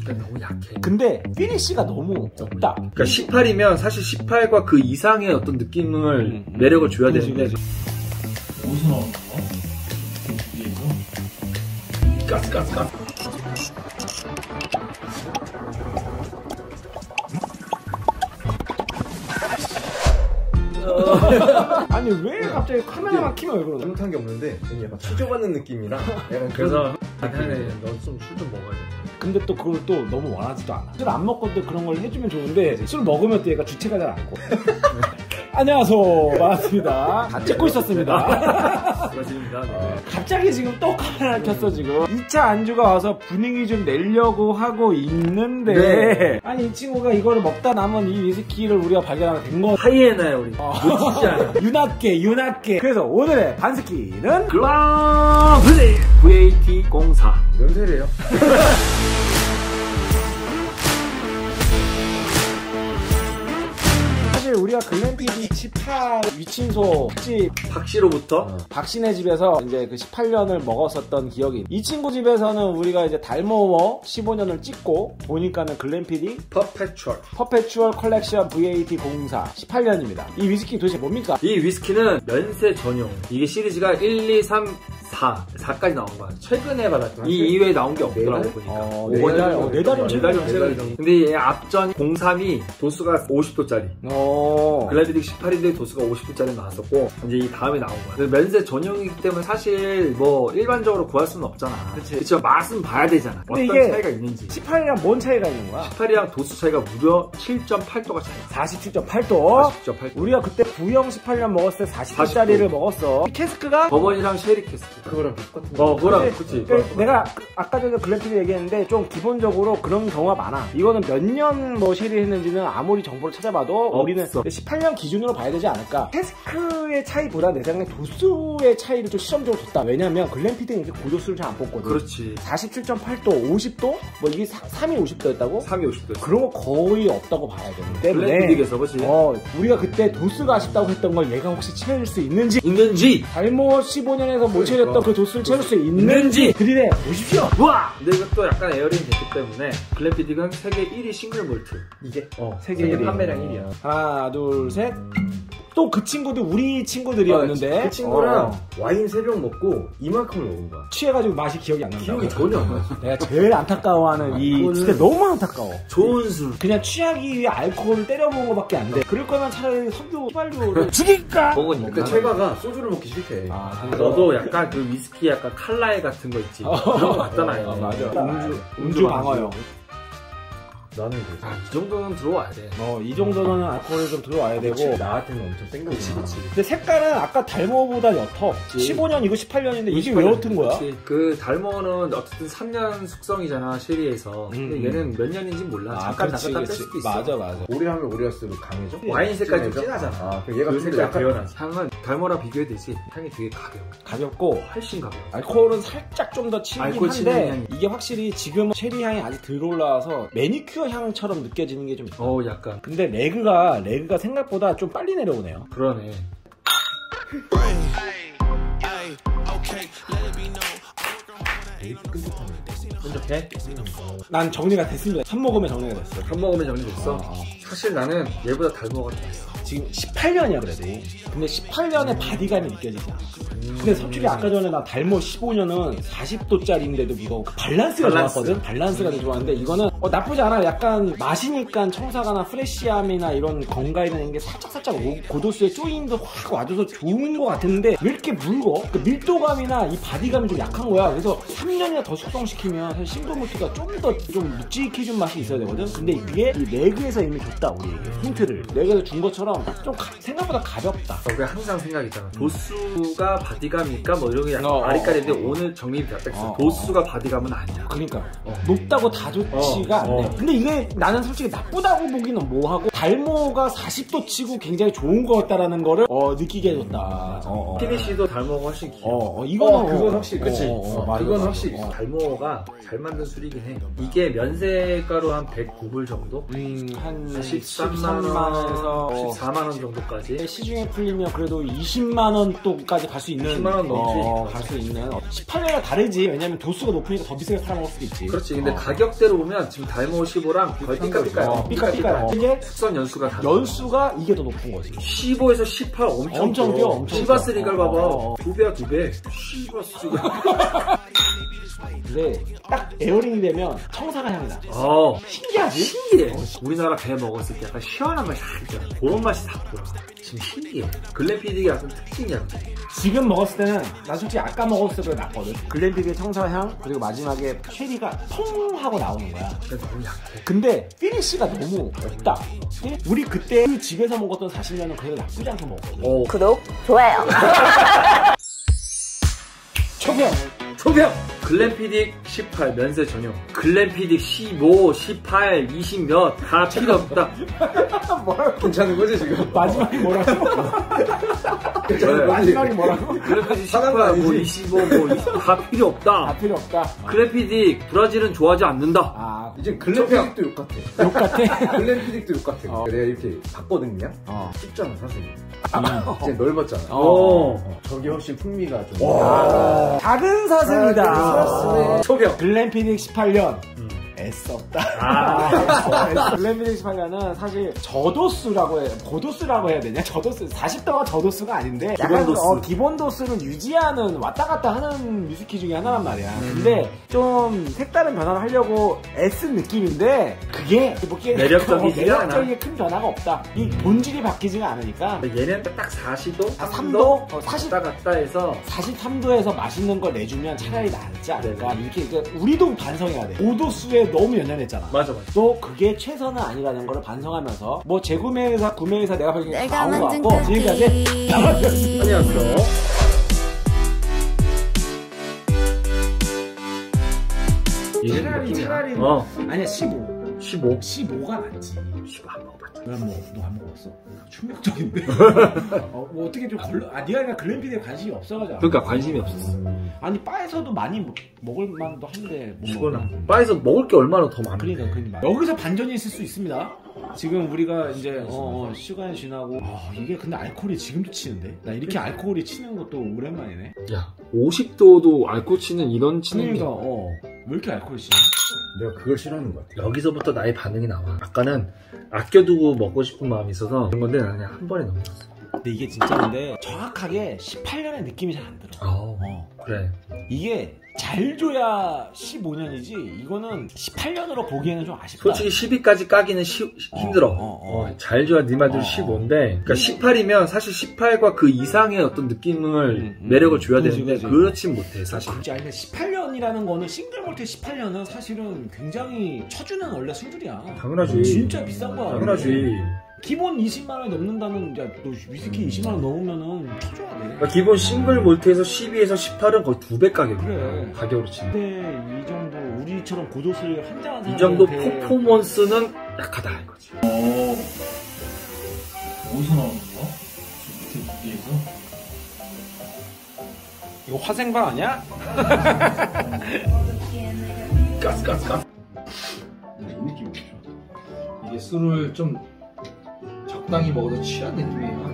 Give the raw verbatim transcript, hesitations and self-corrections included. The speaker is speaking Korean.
그러니까 너무 약해. 근데 피니쉬가 너무 없다. 그러니까 십팔이면 사실 십팔과 그 이상의 어떤 느낌을 음, 음. 매력을 줘야 그치, 되는데 어디서 나오는 거? 위에서? 가스 가스 가스. 아니 왜 갑자기 카메라만 키면 왜 그러냐? 잘못한 게 없는데 약간 추적받는 느낌이라 약간 그래서 나한테 너 좀 술 좀 먹어야 돼. 근데 또 그걸 또 너무 원하지도 않아. 술 안 먹고도 그런 걸 해주면 좋은데 술 먹으면 또 얘가 주체가 잘 않고. 안녕하세요. 반갑습니다. 다 찍고 있었습니다. 그렇습니다. 네. 어, 갑자기 지금 또 카메라를 켰어 지금. 이 차 안주가 와서 분위기 좀 내려고 하고 있는데 네. 아니 이 친구가 이거를 먹다 남은 이 위스키를 우리가 발견하게 된 거. 하이에나야 우리. 어. 놓치지 않아. 유낫게 유낫게. 그래서 오늘의 반스키는 글라브리 브이에이티 공사. 연세래요. 우리가 글램피디 십팔 위친소 집 박씨로부터 어, 박씨네 집에서 이제 그 십팔 년을 먹었었던 기억이. 이 친구 집에서는 우리가 이제 달모어 십오 년을 찍고 보니까는 글램피디 퍼페추얼 퍼페추얼 컬렉션 브이에이티 공사 십팔 년입니다. 이 위스키 도대체 뭡니까? 이 위스키는 면세 전용. 이게 시리즈가 일, 이, 삼, 사, 사까지 나온 거야. 최근에 받았던. 이 이외에 나온 게 없더라고 보니까. 어, 네 달, 어, 네 달이면 최근이면 최근이죠. 근데 얘 앞전 공삼이 도수가 오십 도짜리. 어. 글래비딕 십팔인데 도수가 오십 도짜리 나왔었고, 이제 이 다음에 나온 거야. 면세 전용이기 때문에 사실 뭐 일반적으로 구할 수는 없잖아. 그치. 그쵸. 맛은 봐야 되잖아. 어떤 이게 차이가 있는지. 십팔이랑 뭔 차이가 있는 거야? 십팔이랑 도수 차이가 무려 칠 점 팔 도가 차이. 사십칠 점 팔 도. 사십 점 팔 도. 우리가 그때 구형 십팔 년 먹었을 때 사십 도짜리를 먹었어. 이 캐스크가 버번이랑 쉐리 캐스크. 그거랑 똑같은 거. 어, 그거랑, 그치. 그러니까 내가 아까 전에 글램피디 얘기했는데 좀 기본적으로 그런 경우가 많아. 이거는 몇 년 뭐 쉐리했는지는 아무리 정보를 찾아봐도 없어. 우리는 십팔 년 기준으로 봐야 되지 않을까. 캐스크의 차이보다 내 생각에 도수의 차이를 좀 시험적으로 뒀다. 왜냐면 글램피디는 이렇게 고도수를 잘 안 뽑거든. 그렇지. 사십칠 점 팔 도, 오십 도? 뭐 이게 삼이 오십 도였다고? 삼이 오십 도. 그런 거 거의 없다고 봐야 되기 때문에 글램피디에서 그치. 어, 우리가 그때 도수가 아쉽다고 했던 걸 얘가 혹시 채울 수 있는지 있는지 달모 십오 년에서 못 채웠던 그 도수를 채울 수 있는지 그리네 보십시오. 우와! 근데 이것도 약간 에어링 됐기 때문에 글램피딕은 세계 일 위 싱글 몰트. 이게? 어, 세계, 세계 일 위 판매량 일 위야. 하나 둘 셋. 또 그 친구도 우리 친구들이었는데 어, 그 친구랑 어. 와인 세 병 먹고 이만큼을 먹은 거야. 취해가지고 맛이 기억이 안 난다. 기억이 전혀 안 나지. 내가 제일 안타까워하는 이 진짜 너무 안타까워. 좋은 술. 그냥 취하기 위해 알코올을 때려먹은 거밖에 안 돼. 그럴 거면 차라리 석유 휘발유를 죽일까? 먹으니까. 그 최가가 소주를 먹기 싫대. 아, 너도 약간 그 위스키 약간 칼라에 같은 거 있지. 어, 그런 거 같잖아. 어, 맞아. 음주, 음주 방어용. 나는 그래서 아, 이 정도는 들어와야 돼. 어, 이 정도는 알코올이 좀 들어와야 되고. 나한테는 엄청 센 거지. 그치, 그치. 근데 색깔은 아까 달모보다 옅어. 십오 년 이거 십팔 년인데 이게 왜 옅은 거야? 그치. 그 달모는 어쨌든 삼 년 숙성이잖아, 쉐리에서. 음, 근데 얘는 몇 년인지 몰라. 아, 잠깐 그렇지, 잠깐 뺄 그렇지. 수도 있어. 맞아, 맞아. 오래하면 오래할수록 강해져? 와인 색깔이 좀 진하죠? 진하잖아. 아, 그럼 얘가 그 좀 색깔 약간 배어나지. 향은 달모랑 비교해되지. 향이 되게 가벼워. 가볍고 훨씬 가벼워. 알코올은 살짝 좀 더 치긴 알코올 치는 한데 향이. 이게 확실히 지금 체리 향이 아직 덜 올라와서 매니큐어 향처럼 느껴지는 게 좀 있어. 어, 약간. 근데 레그가 레그가 생각보다 좀 빨리 내려오네요. 그러네. 끈적해? 난 정리가 됐습니다. 한 모금에 정리가 됐어. 한 모금에 정리됐어? 어, 어. 사실 나는 얘보다 달모가 더 있어. 지금 십팔 년이야 그래도. 근데 십팔 년의 바디감이 느껴지지 않아. 근데 솔직히 아까 전에 나 달모 십오 년은 사십 도짜리인데도 이거 밸런스가 밸런스. 좋았거든? 밸런스가 되게 좋았는데 이거는 어, 나쁘지 않아. 약간 마시니까 청사가나 프레쉬함이나 이런 건강이라는 게 살짝살짝 오, 고도수의 쪼임도 확 와줘서 좋은 것 같은데 왜 이렇게 묽어? 그 밀도감이나 이 바디감이 좀 약한 거야. 그래서 삼 년이나 더 숙성시키면 사실 싱글몰트가 좀 더 좀 묵직해진 맛이 있어야 되거든? 근데 이게 이 레그에서 이미 줬다 우리에게 힌트를. 레그에서 준 것처럼 좀 가, 생각보다 가볍다. 우리가 항상 생각했잖아. 도수가 바디감일까? 뭐 이런 게 약간 어, 어, 아리까리인데 어, 어. 오늘 정립이 다 뺐어. 어, 도수가 바디감은 아니야. 그러니까 어. 높다고 다 좋지가 어, 않네. 어. 근데 이게 나는 솔직히 나쁘다고 보기는 뭐하고 달모가 사십 도 치고 굉장히 좋은 것 같다라는 거를 어, 느끼게 해줬다. 어, 어. 피니쉬도 달모가 훨씬 귀여워. 어, 어, 이거는 어, 그건 확실히, 그치. 어, 어, 맞아, 그건 맞아. 확실히. 어. 달모가 잘 만든 술이긴 해. 이게 면세가로 한 백구 불 정도? 음, 한 십삼만 원에서 십사만 원 정도까지. 시중에 풀리면 그래도 이십만 원 또까지 갈 수 있는 이십만 원 넘지. 어, 갈 수 있는 십팔 년이랑 다르지. 왜냐면 도수가 높으니까 더 비싸게 팔아먹을 수도 있지. 그렇지. 근데 어. 가격대로 보면 지금 지금 달모 십오랑 거의 삐까삐까요. 어, 삐까삐까요. 이게 숙성 연수가 다. 연수가 이게 더 높은 거지. 십오에서 십팔 엄청, 엄청 뛰어, 엄청 시바스 뛰어. 리갈 어, 봐봐. 어, 어. 두 배야, 두 배. 시바스 리갈. 근데 딱 에어링이 되면 청사가 향이 나. 어. 신기하지? 신기해. 우리나라 배 먹었을 때 약간 시원한 맛이 싹 있잖아. 그런 맛이 싹 돌아. 지금 신기해. 글램피딕이 약간 특징이야. 지금 먹었을 때는 나 솔직히 아까 먹었을 때 낫거든. 글램피딕의 청사향 그리고 마지막에 쉐리가 퐁 하고 나오는 거야. 근데 너무 약해. 근데 피니쉬가 너무 없다. 우리 그때 그 집에서 먹었던 사십 년은 그래도 나쁘지 않게 먹었거든. 어. 구독, 좋아요. 초평! 초평! 글램피딕 십팔 면세 전용. 글램피딕 십오, 십팔, 이십 몇 다 필요 없다. 뭐라고? 괜찮은 거지 지금? 마지막이 뭐라고? 그래. 마지막이 뭐라고? 글램피딕 하나도 십팔, 뭐 아니지. 이십오, 뭐 이십 다 필요 다 없다. 필요 없다. 글램피딕 브라질은 좋아하지 않는다. 아, 이제 글램피딕도 욕 같아. 욕 같아? 글램피딕도 욕 같아. 어. 내가 이렇게 봤거든요. 어. 쉽잖아 사실. 이제 넓었잖아. 어. 어, 저기 훨씬 풍미가 좀. 와. 작은 사슴이다. 초평. 글램피딕 십팔 년. 음. 애썼다. 아. 글램피딕 십팔 년은 사실 저도수라고 해, 고도수라고 해야 되냐? 저도수, 사십 도가 저도수가 아닌데, 약간 기본 도수. 어, 기본 도수를 유지하는 왔다 갔다 하는 위스키 중에 하나란 말이야. 음. 근데 좀 색다른 변화를 하려고 애쓴 느낌인데, 그게 뭐 이렇게 매력적이지 어, 않아. 매력적인 큰 변화가 없다. 이 본질이 바뀌지가 않으니까. 얘는 딱 사십 도? 아, 삼 삼 도? 도? 어, 사십 갔다 갔다 해서 사십삼 도에서 맛있는 걸 내주면 차라리 낫지 않을까. 네. 이렇게, 그러니까 우리도 반성해야 돼. 오 도수에 너무 연연했잖아. 맞아 맞아. 또 그게 최선은 아니라는 걸 반성하면서 뭐 재구매회사 구매회사 내가 보기엔 다 내가 나온 것 만든 같고 지금까지 쿠키. 안녕하세요. 차라리 차라리 어. 아니야 십오 십오. 십오가 낫지. 십오 안 먹어봤잖아. 왜뭐너 안 먹었어? 충격적인데. 어, 뭐 어떻게 좀 걸러 아 네가 그냥 글램피드에 관심이 없어가지고. 그러니까 관심이 없었어. 아니 바에서도 많이 먹, 먹을 만도 한데 못 죽어나. 먹나. 바에서 먹을 게 얼마나 더 많은데. 그러니까 그러니까 여기서 반전이 있을 수 있습니다. 지금 우리가 이제 어, 어, 시간이 지나고 아, 이게 근데 알코올이 지금도 치는데 나 이렇게 알코올이 치는 것도 오랜만이네. 야, 오십 도도 알코올 치는 이런 치는 그러니까 게 어, 왜 이렇게 알코올이 치냐? 내가 그걸 싫어하는 것 같아. 여기서부터 나의 반응이 나와. 아까는 아껴두고 먹고 싶은 마음이 있어서 그런 건데 나는 그냥 한 번에 넘겼어. 근데 이게 진짜 근데 정확하게 십팔 년의 느낌이 잘 안 들어. 아, 어. 그래. 이게 잘 줘야 십오 년이지 이거는 십팔 년으로 보기에는 좀 아쉽다. 솔직히 십이까지 까기는 시, 힘들어. 어, 어, 어. 어, 잘 줘야 네 말대로 어, 어. 십오인데 그러니까 십팔이면 사실 십팔과 그 이상의 어떤 느낌을 음, 음. 매력을 줘야 그치, 되는데 그치. 그렇진 못해 사실. 진짜 근데 십팔 년이라는 거는 싱글 몰트 십팔 년은 사실은 굉장히 쳐주는 원래 술들이야. 당연하지. 진짜 비싼 거야. 당연하지. 기본 이십만 원 넘는다는 야, 너 위스키 이십만 원 넘으면은 쳐줘야 돼. 그러니까 기본 싱글 몰트에서 십이에서 십팔은 거의 두 배 가격이야. 그래. 가격으로 치면. 근데 이 정도 우리처럼 고도수를 한잔한 사람한테 이 정도 퍼포먼스는 약하다 이거지. 어, 어디서 나오는 거야? 저 밑에 무게에서? 이거 화생방 아니야? 가스 가스 가스. 이 느낌이 좋아. 이게 술을 좀 적당히 먹어도 취한 느낌이에요.